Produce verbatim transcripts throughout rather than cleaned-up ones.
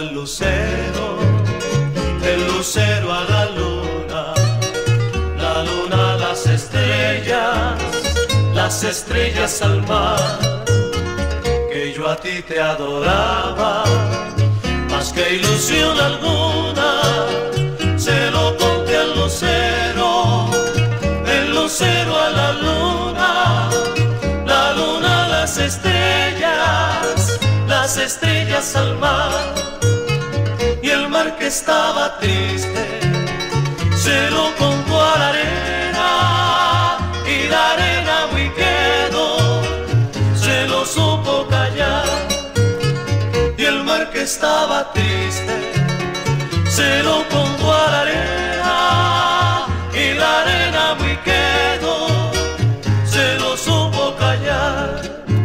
el lucero, el lucero a la luna, la luna a las estrellas, las estrellas al mar. Que yo a ti te adoraba, más que ilusión alguna, se lo conté al lucero, el lucero a la luna, la luna a las estrellas, las estrellas al mar. Y el mar que estaba triste se lo contó a la arena, y la arena muy quedo se lo supo callar. Y el mar que estaba triste se lo contó a la arena, y la arena muy quedo se lo supo callar.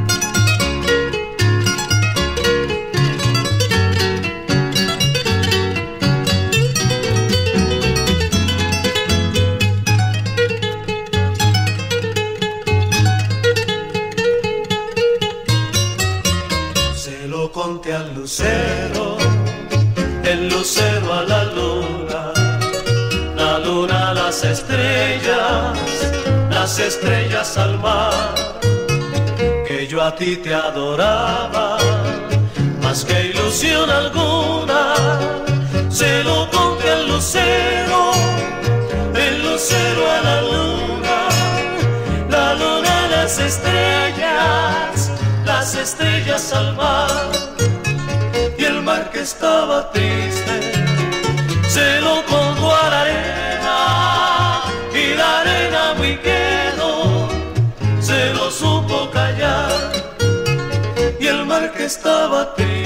Conté al lucero, el lucero a la luna, la luna a las estrellas, las estrellas al mar. Que yo a ti te adoraba, más que ilusión alguna, se lo conté al lucero, el lucero a la luna, la luna a las estrellas, las estrellas al mar. Y el mar que estaba triste se lo contó a la arena, y la arena muy quedo se lo supo callar. Y el mar que estaba triste